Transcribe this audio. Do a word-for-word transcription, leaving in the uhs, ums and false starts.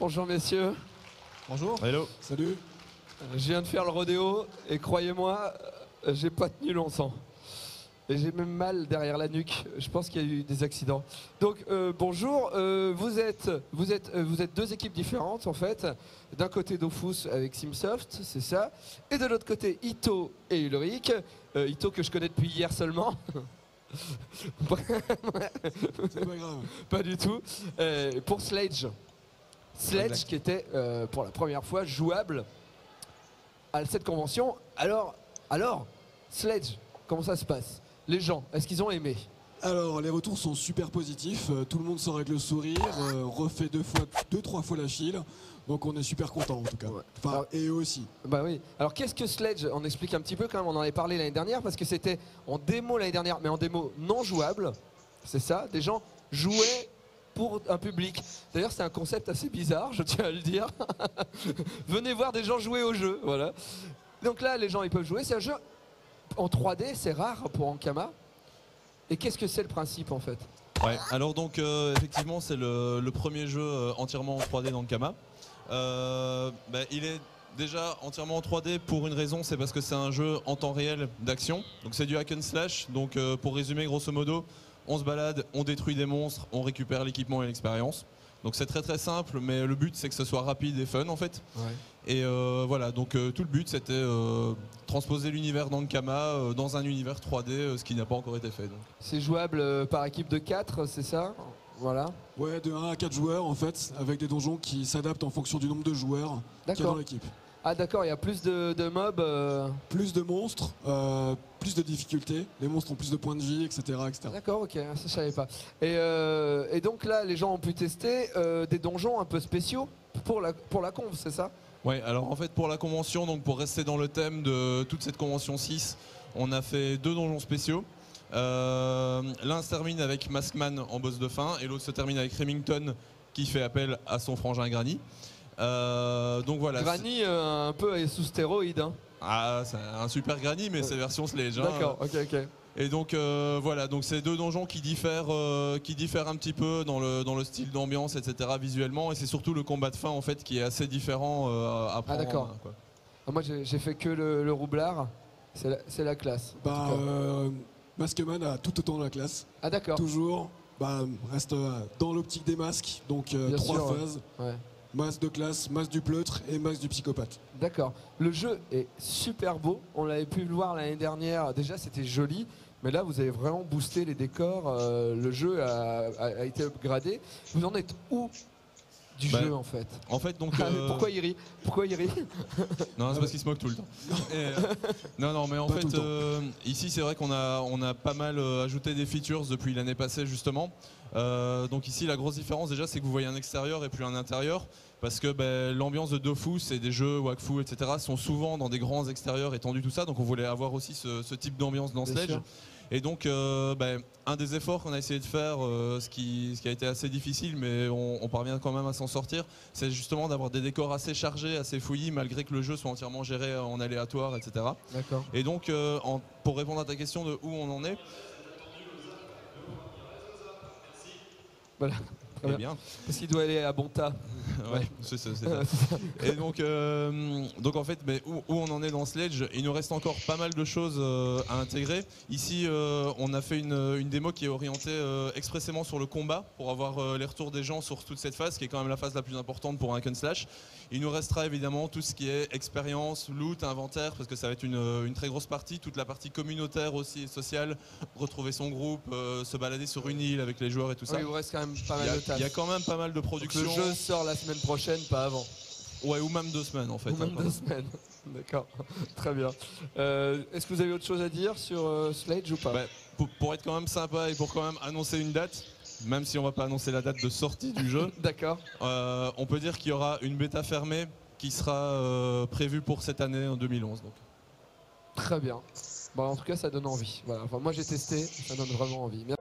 Bonjour messieurs. Bonjour. Hello. Salut. Je viens de faire le rodéo et croyez-moi, j'ai pas tenu longtemps. Et j'ai même mal derrière la nuque. Je pense qu'il y a eu des accidents. Donc euh, bonjour, euh, vous, êtes, vous, êtes, euh, vous êtes deux équipes différentes en fait. D'un côté Dofus avec Simsoft, c'est ça. Et de l'autre côté Ito et Ulrich. Euh, Ito que je connais depuis hier seulement. C'est pas grave. Pas du tout. Euh, pour Sledge. Sledge Exact. qui était euh, pour la première fois jouable à cette convention. Alors, alors, Sledge, comment ça se passe? Les gens, est-ce qu'ils ont aimé? Alors, les retours sont super positifs. Euh, tout le monde sort avec le sourire, euh, refait deux fois, deux, trois fois la file. Donc, on est super content en tout cas. Ouais. Enfin, Alors- et eux aussi. Bah oui. Alors qu'est-ce que Sledge? On explique un petit peu quand même, on en avait parlé l'année dernière parce que c'était en démo l'année dernière, mais en démo non jouable. C'est ça, des gens jouaient pour un public. D'ailleurs c'est un concept assez bizarre, je tiens à le dire. Venez voir des gens jouer au jeu, voilà. Donc là les gens ils peuvent jouer, c'est un jeu en trois D, c'est rare pour Ankama. Et qu'est-ce que c'est le principe en fait? Ouais, alors donc euh, effectivement c'est le, le premier jeu euh, entièrement en trois D dans Ankama. Euh, bah, il est déjà entièrement en trois D pour une raison, c'est parce que c'est un jeu en temps réel d'action. Donc c'est du hack and slash, donc euh, pour résumer grosso modo, on se balade, on détruit des monstres, on récupère l'équipement et l'expérience. Donc c'est très très simple, mais le but c'est que ce soit rapide et fun en fait. Ouais. Et euh, voilà, donc euh, tout le but c'était euh, transposer l'univers d'Ankama euh, dans un univers trois D, euh, ce qui n'a pas encore été fait. Donc. C'est jouable euh, par équipe de quatre, c'est ça? Voilà. Ouais, de un à quatre joueurs en fait, avec des donjons qui s'adaptent en fonction du nombre de joueurs qu'il y a D'accord. dans l'équipe. Ah d'accord, il y a plus de, de mobs. euh, Plus de monstres, euh, plus de difficultés. Les monstres ont plus de points de vie, et cetera et cetera. D'accord, ok, ça je savais pas. Et, euh, et donc là, les gens ont pu tester euh, des donjons un peu spéciaux pour la, pour la conf, c'est ça? Ouais, alors en fait pour la convention, donc pour rester dans le thème de toute cette convention six, on a fait deux donjons spéciaux. Euh, L'un se termine avec Maskman en boss de fin et l'autre se termine avec Remington qui fait appel à son frangin Granny. Euh, donc voilà. Granny euh, un peu sous stéroïde. Hein. Ah, c'est un super Granny, mais c'est version Sledge. Hein. D'accord, ok, ok. Et donc euh, voilà, donc c'est deux donjons qui diffèrent, euh, qui diffèrent un petit peu dans le, dans le style d'ambiance, et cetera visuellement, et c'est surtout le combat de fin en fait qui est assez différent euh, à prendre. Ah, d'accord. en main, quoi. Ah, moi j'ai j'ai fait que le, le roublard, c'est la, c'est la classe. en Bah, tout cas. euh, Maskman a tout autant la classe. Ah d'accord, Toujours. Bah, reste euh, dans l'optique des masques. Donc, euh, Bien trois sûr, ouais. phases. ouais. Masque de classe, masque du pleutre et masque du psychopathe. D'accord. Le jeu est super beau, on l'avait pu le voir l'année dernière, déjà c'était joli, mais là vous avez vraiment boosté les décors, euh, le jeu a, a- a été upgradé. Vous en êtes où du Bah, jeu en fait? En fait, donc. Ah, mais euh, pourquoi il rit? Pourquoi il rit? Non, c'est parce qu'il se moque tout le temps. Et, euh, non, non, mais en Pas tout fait, le temps. euh, ici, c'est vrai qu'on a, on a pas mal euh, ajouté des features depuis l'année passée, justement. Euh, donc ici, la grosse différence, déjà, c'est que vous voyez un extérieur et puis un intérieur. Parce que ben, l'ambiance de Dofus et des jeux Wakfu, et cetera, sont souvent dans des grands extérieurs étendus, tout ça. Donc on voulait avoir aussi ce, ce type d'ambiance dans Bien Sledge. sûr. Et donc, euh, ben, un des efforts qu'on a essayé de faire, euh, ce, qui, ce qui a été assez difficile, mais on, on parvient quand même à s'en sortir, c'est justement d'avoir des décors assez chargés, assez fouillis, malgré que le jeu soit entièrement géré en aléatoire, et cetera. D'accord. Et donc, euh, en- pour répondre à ta question de où on en est, Voilà. Très eh bien. bien, Parce qu'il doit aller à Bonta. ouais, c'est ça, c'est ça. Et donc, euh, donc en fait, mais où, où on en est dans Sledge, il nous reste encore pas mal de choses euh, à intégrer. Ici, euh, on a fait une, une démo qui est orientée euh, expressément sur le combat pour avoir euh, les retours des gens sur toute cette phase, qui est quand même la phase la plus importante pour un hack and slash. Il nous restera évidemment tout ce qui est expérience, loot, inventaire, parce que ça va être une, une très grosse partie, toute la partie communautaire aussi et sociale, retrouver son groupe, euh, se balader sur une île avec les joueurs et tout ça. Oui, il vous reste quand même pas Il y, mal a, de tâches. il y a quand même pas mal de Donc, production. le jeu sort la semaine prochaine, pas avant. Ouais, ou même deux semaines en fait. Ou même hein, quand deux même. semaines. D'accord, très bien. Euh, Est-ce que vous avez autre chose à dire sur euh, Sledge ou pas? Bah, pour, pour être quand même sympa et pour quand même annoncer une date, même si on va pas annoncer la date de sortie du jeu, D'accord. euh, on peut dire qu'il y aura une bêta fermée qui sera euh, prévue pour cette année en deux mille onze. Donc. Très bien. Bon, en tout cas, ça donne envie. Voilà. Enfin, moi, j'ai testé, ça donne vraiment envie. Merci.